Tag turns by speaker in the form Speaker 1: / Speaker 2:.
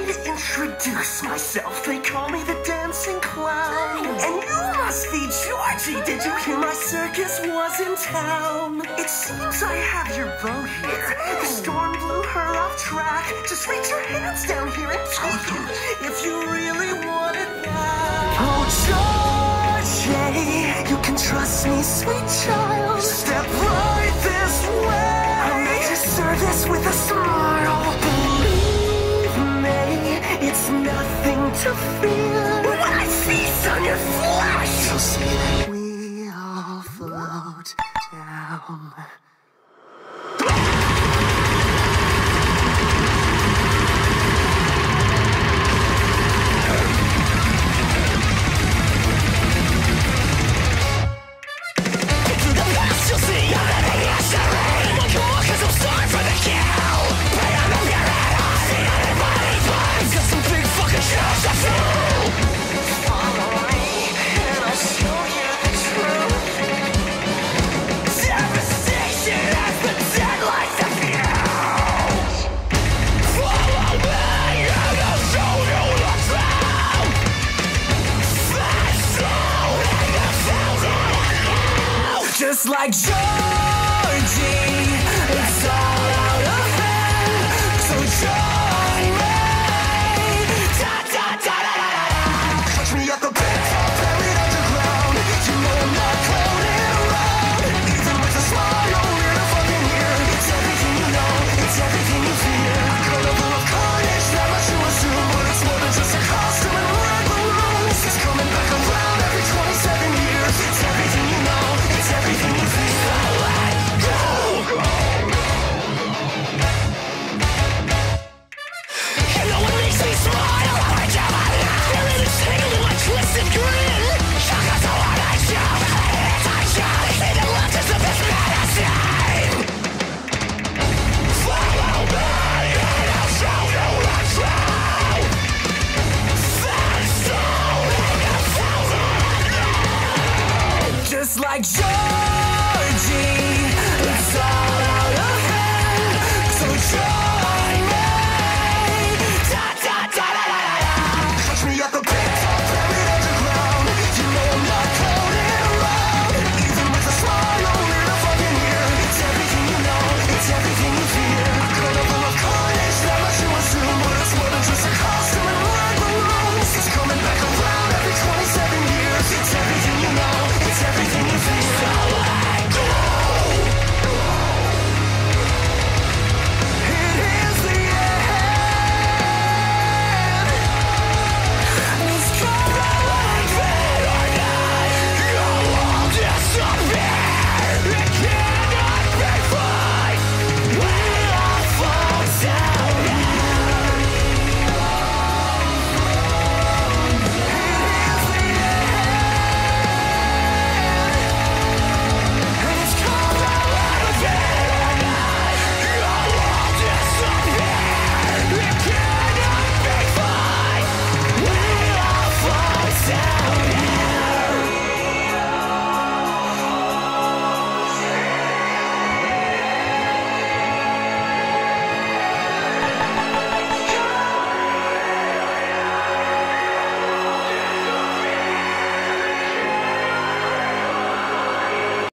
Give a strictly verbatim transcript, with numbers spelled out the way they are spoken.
Speaker 1: to introduce myself. They call me the dancing clown. And you must be Georgie. Did you hear my circus was in town? It seems I have your boat here. The storm blew her off track. Just reach your hands down here and take it if you really want it back. Oh, Georgie, you can trust me, sweet child. Step right this way. I'll make your service with a smile. Believe me, it's nothing to fear. When I feast on your flesh, you'll see that we all float down. Just like Joe.